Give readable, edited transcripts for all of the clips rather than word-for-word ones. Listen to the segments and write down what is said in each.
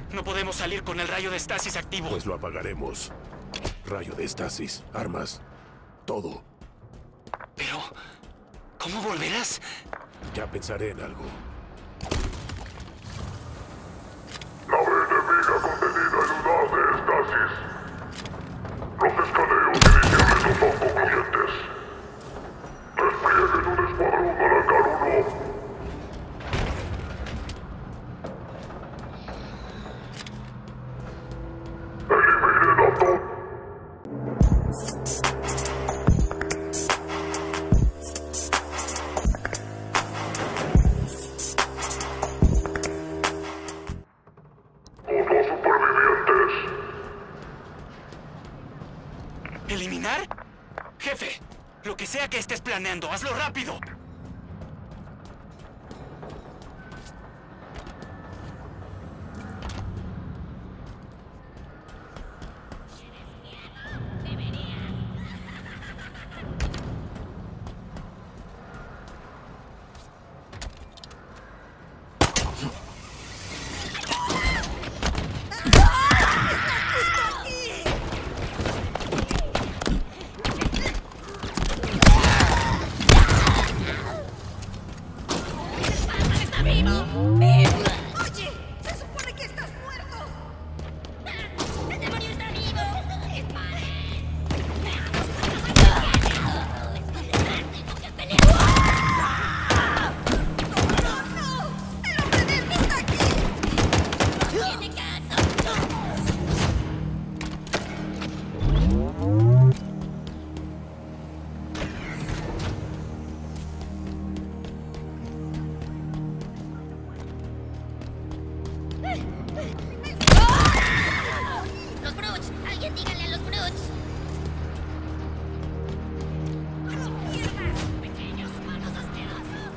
No podemos salir con el rayo de estasis activo. Pues lo apagaremos. Rayo de estasis, armas, todo. Pero, ¿cómo volverás? Ya pensaré en algo. Nave enemiga contenida en unidad de estasis. Los escaneos iniciales no son concluyentes. Desplieguen un escuadrón Aracar 1. Eliminen a todos. Todos supervivientes. ¿Eliminar? Jefe, lo que sea que estés planeando, hazlo rápido. ¡Oye! ¡Se supone que estás muerto! ¡El demonio está vivo! ¡No, no! ¡El hombre de él está aquí! ¡Tiene caso! ¡Los Brutes! ¡Alguien díganle a los Brutes! ¡Pequeños humanos asquerosos!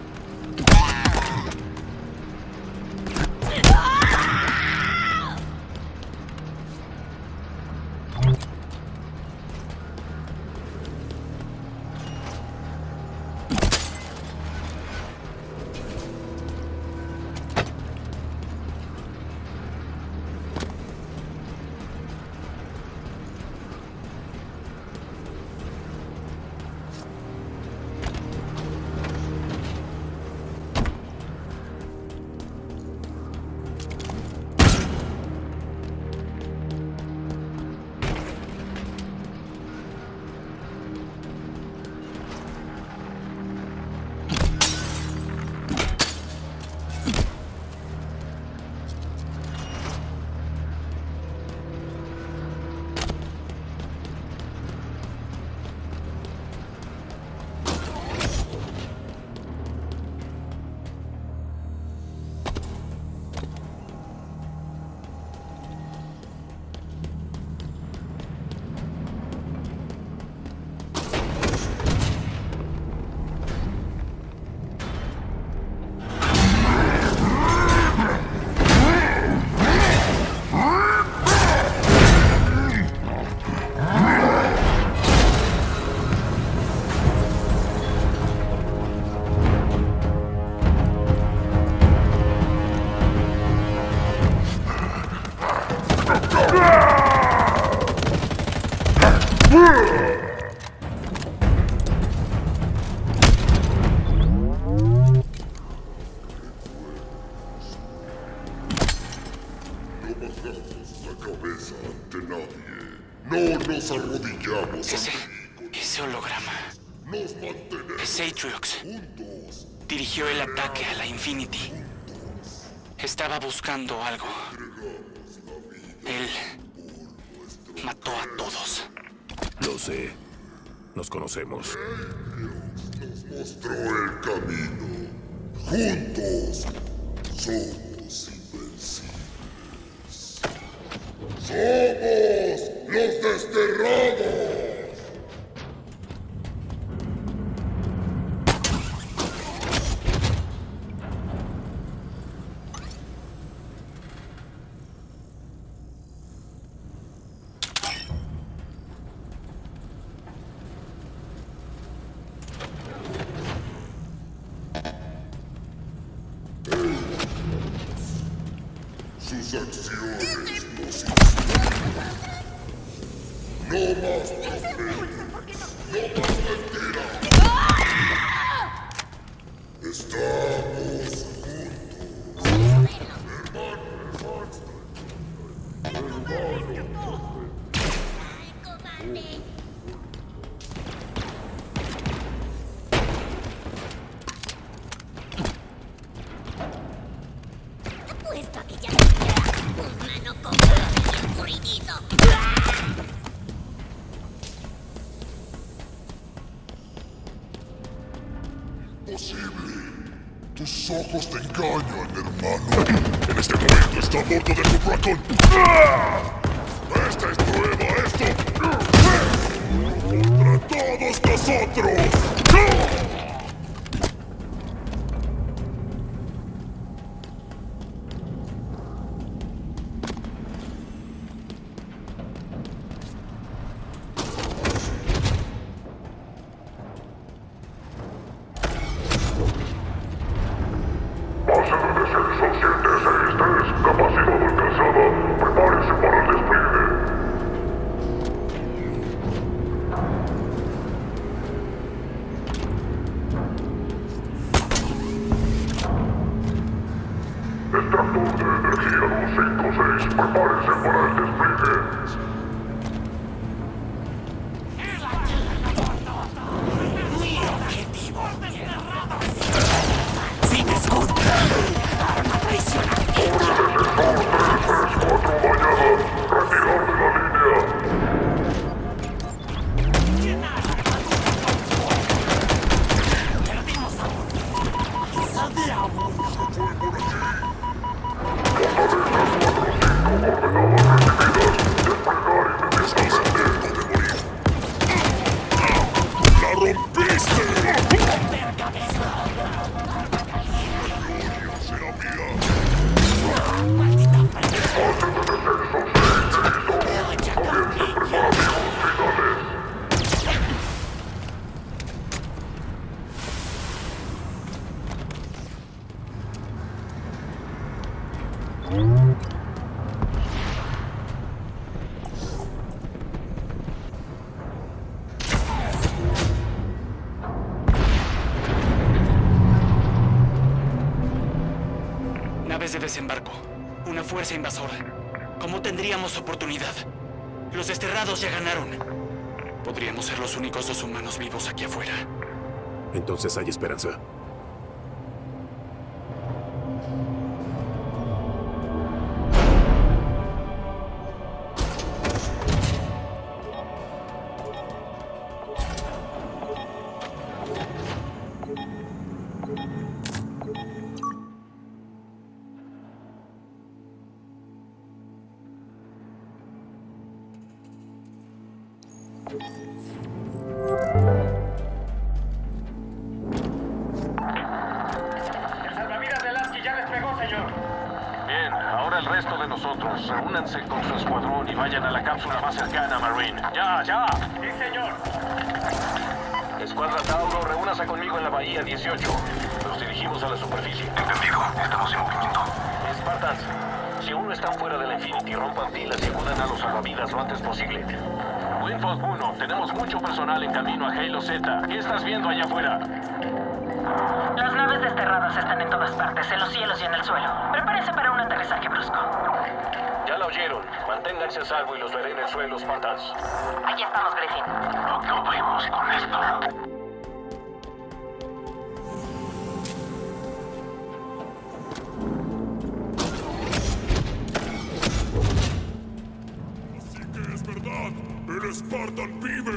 No bajamos la cabeza ante nadie. No nos arrodillamos ante Ese holograma. Nos mantenemos Es Atriox. juntos. Dirigió el ataque a la Infinity. Estaba buscando algo. Él mató a todos. Lo sé. Nos conocemos. Nos mostró el camino. Juntos somos invencibles. ¡Somos los desterrados! sus acciones nos no más trofeo. No más mentira. Estamos Apuesto a que ya un mano con bien escurridizo. posible. Tus ojos te engañan, hermano. En este momento está a bordo de su Bracon. Esta es prueba, esto. Contra todos nosotros. Base de descenso 763, capacidad alcanzada. Prepárense para el despliegue. Extractor de energía 256, prepárense para el despliegue. ¡Mi objetivo! ¡Sigue, Scud! ¡Arma traicionante! Descenso 334 mañana. Retirar de la línea. ¡Perdimos a uno! ¡A diablo! ¡La rompiste! ¡Sea mía! Naves de desembarco. Una fuerza invasora. ¿Cómo tendríamos oportunidad? Los desterrados ya ganaron. Podríamos ser los únicos dos humanos vivos aquí afuera. Entonces hay esperanza. El salvavidas de Lasky ya despegó, señor. Bien, ahora el resto de nosotros, reúnanse con su escuadrón y vayan a la cápsula más cercana, Marine. ¡Ya, ya! Sí, señor. Escuadra Tauro, reúnase conmigo en la bahía 18. Nos dirigimos a la superficie. Entendido. Estamos en movimiento. Spartans, si aún no están fuera del Infinity, rompan pilas y acudan a los salvavidas lo antes posible. Windfall 1, tenemos mucho personal en camino a Halo Z. ¿Qué estás viendo allá afuera? Las naves desterradas están en todas partes, en los cielos y en el suelo. Prepárense para un aterrizaje brusco. Ya la oyeron. Manténganse a salvo y los veré en el suelo, Spartans. Aquí estamos, Griffin. Acabemos con esto. Así que es verdad. El Spartan vive.